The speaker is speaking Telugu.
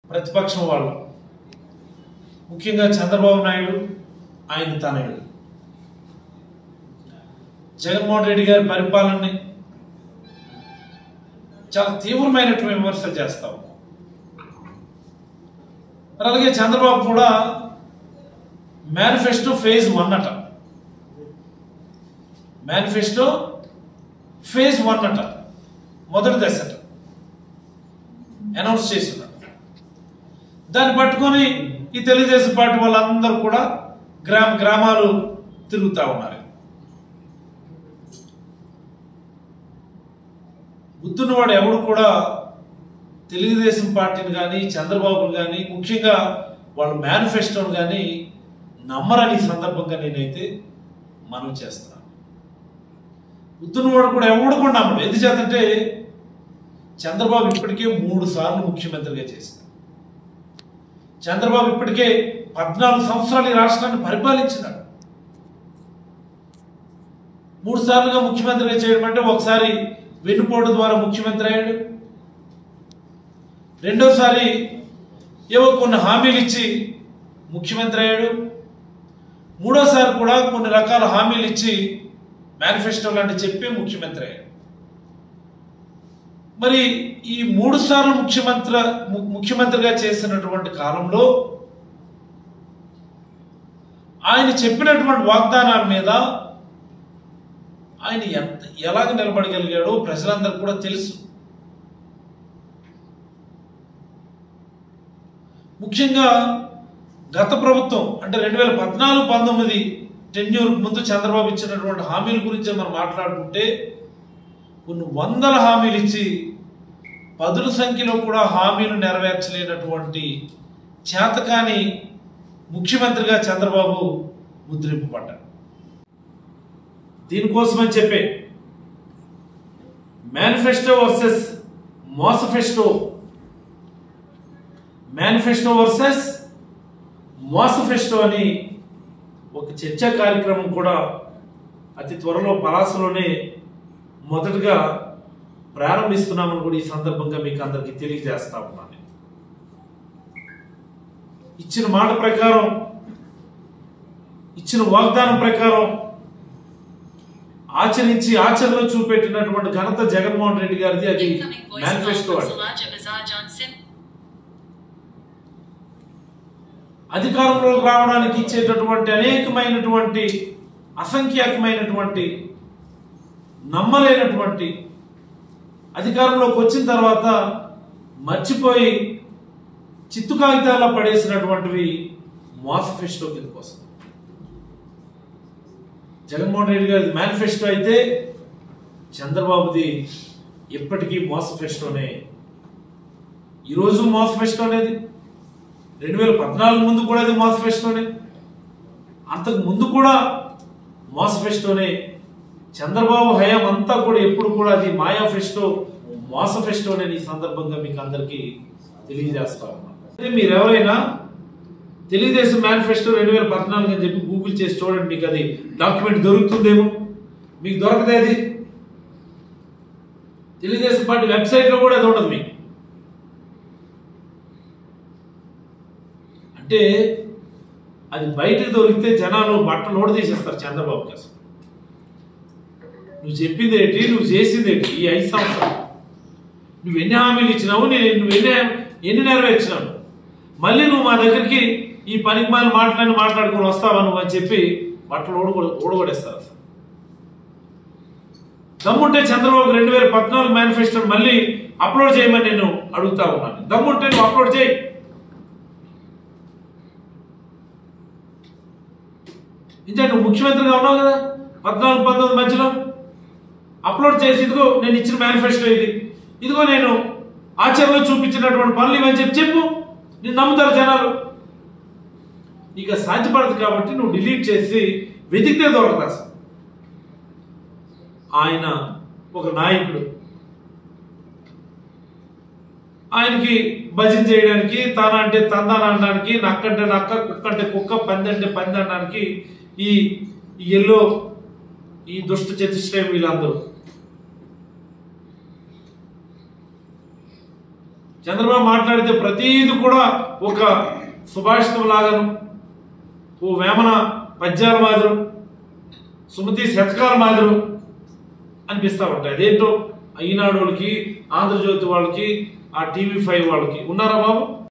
ప్రతిపక్షం వాళ్ళు, ముఖ్యంగా చంద్రబాబు నాయుడు ఆయన తనయుడు జగన్మోహన్ రెడ్డి గారి పరిపాలనని చాలా తీవ్రమైనటువంటి విమర్శలు చేస్తాం. అలాగే చంద్రబాబు కూడా మేనిఫెస్టో ఫేజ్ 1 అట, మేనిఫెస్టో ఫేజ్ 1 అట, మొదటి దశ అట అనౌన్స్ చేస్తున్నారు. దాన్ని పట్టుకొని ఈ తెలుగుదేశం పార్టీ వాళ్ళందరూ కూడా గ్రామాలు తిరుగుతూ ఉన్నారు. బుద్ధున్నవాడు ఎవడు కూడా తెలుగుదేశం పార్టీని కానీ చంద్రబాబును కానీ ముఖ్యంగా వాళ్ళ మేనిఫెస్టోను కానీ నమ్మరని సందర్భంగా నేనైతే మనం చేస్తున్నాను. బుద్ధున్నవాడు కూడా ఎవడు కూడా నమ్మడు. ఎందుచేతంటే చంద్రబాబు ఇప్పటికే 3 సార్లు ముఖ్యమంత్రిగా చేశారు. చంద్రబాబు ఇప్పటికే 14 సంవత్సరాలు ఈ రాష్ట్రాన్ని పరిపాలించినాడు. 3 సార్లుగా ముఖ్యమంత్రిగా చేయడం అంటే ఒకసారి వెన్నుపోటు ద్వారా ముఖ్యమంత్రి అయ్యాడు, రెండోసారి ఏవో కొన్ని హామీలు ఇచ్చి ముఖ్యమంత్రి అయ్యాడు, మూడోసారి కూడా కొన్ని రకాల హామీలు ఇచ్చి మేనిఫెస్టో లాంటి చెప్పి ముఖ్యమంత్రి అయ్యాడు. మరి ఈ 3 సార్లు ముఖ్యమంత్రిగా చేసినటువంటి కాలంలో ఆయన చెప్పినటువంటి వాగ్దానాల మీద ఆయన ఎలాగ నిలబడగలిగాడో ప్రజలందరూ కూడా తెలుసు. ముఖ్యంగా గత ప్రభుత్వం అంటే 2014-19 టెన్యూర్ ముందు చంద్రబాబు ఇచ్చినటువంటి హామీల గురించి మనం మాట్లాడుకుంటే కొన్ని వందల హామీలు ఇచ్చి పదుల సంఖ్యలో కూడా హామీలు నెరవేర్చలేనటువంటి చేతకాని ముఖ్యమంత్రిగా చంద్రబాబు ముద్రింపబడ్డారు. దీనికోసమని చెప్పే మేనిఫెస్టో వర్సెస్ మోసఫెస్టో, మేనిఫెస్టో వర్సెస్ మోసఫెస్టో అని ఒక చర్చా కార్యక్రమం కూడా అతి త్వరలో పలాసలోనే మొదటగా ప్రారంభిస్తున్నామని కూడా ఈ సందర్భంగా మీకు అందరికీ తెలియజేస్తా ఉన్నాను. ఇచ్చిన మాట ప్రకారం, ఇచ్చిన వాగ్దానం ప్రకారం ఆచరించి ఆచరణలో చూపెట్టినటువంటి ఘనత జగన్మోహన్ రెడ్డి గారిది. అది మేనిఫెస్టో. అధికారంలోకి రావడానికి ఇచ్చేటటువంటి అనేకమైనటువంటి అసంఖ్యాకమైనటువంటి నమ్మలేనటువంటి, అధికారంలోకి వచ్చిన తర్వాత మర్చిపోయి చిత్తు కాగితాల్లో పడేసినటువంటివి మోసఫెస్టో కిందకు వస్తుంది. జగన్మోహన్ రెడ్డి గారి మేనిఫెస్టో అయితే చంద్రబాబుది ఎప్పటికీ మోసఫెస్టోనే. ఈరోజు మోసఫెస్టో అనేది 2014 ముందు కూడా అది మోసఫెస్టోనే, అంతకు ముందు కూడా మోసఫెస్టోనే. చంద్రబాబు హయాం అంతా కూడా ఎప్పుడు కూడా అది మాయాఫెస్టో, మోసఫెస్టోనే. ఈ సందర్భంగా మీకు అందరికీ తెలియజేస్తా ఉన్నాను. మీరు ఎవరైనా తెలుగుదేశం మేనిఫెస్టో 2014 అని చెప్పి గూగుల్ చేసి చూడండి, మీకు అది డాక్యుమెంట్ దొరుకుతుందేమో. మీకు దొరకదే, అది తెలుగుదేశం పార్టీ వెబ్సైట్లో కూడా అది ఉండదు మీకు. అంటే అది బయటకు దొరికితే జనాలు బట్టలు ఓడ తీసేస్తారు చంద్రబాబు కోసం. నువ్వు చెప్పింది ఏంటి, నువ్వు చేసింది ఏంటి, ఈ 5 సంవత్సరాలు నువ్వు ఎన్ని హామీలు ఇచ్చినావు, నువ్వు ఎన్ని నెరవేర్చినావు, మళ్ళీ నువ్వు మా దగ్గరికి ఈ పనికి మాలి మాట్లాడుకుని వస్తావా నువ్వు అని చెప్పి బట్టలు ఓడగొడేస్తారు. అసలు దమ్ముంటే చంద్రబాబు 2014 మేనిఫెస్టో మళ్ళీ అప్లోడ్ చేయమని నేను అడుగుతా ఉన్నాను. దమ్ముంటే నువ్వు అప్లోడ్ చేయి. ఇంకా నువ్వు ముఖ్యమంత్రిగా ఉన్నావు కదా 14-19 మధ్యలో, అప్లోడ్ చేసి ఇదిగో నేను ఇచ్చిన మేనిఫెస్టో ఇది, ఇదిగో నేను ఆచరణలో చూపించినటువంటి పనులు ఇవని చెప్పు. నేను నమ్ముతారు జనాలు. ఇక సాధ్యపడదు కాబట్టి నువ్వు డిలీట్ చేసి వెతికితే దొరకదు. అసలు ఆయన ఒక నాయకుడు, ఆయనకి భజన చేయడానికి, తాన అంటే తందాన అనడానికి, నక్కంటే నక్క, కుక్క అంటే కుక్క, పంది అంటే పంది అనడానికి ఈ ఎల్లో ఈ దుష్ట చతుష్టయం వీళ్ళందరూ చంద్రబాబు మాట్లాడితే ప్రతిదీ కూడా ఒక సుభాషితం లాగాను, ఓ వేమన పద్యాల మాదిరు, సుమతి శతకాల మాదిరు అనిపిస్తూ ఉంటాయి. అదేంటో ఈనాడు వాళ్ళకి, ఆంధ్రజ్యోతి వాళ్ళకి, ఆ TV5 వాళ్ళకి ఉన్నారా బాబు?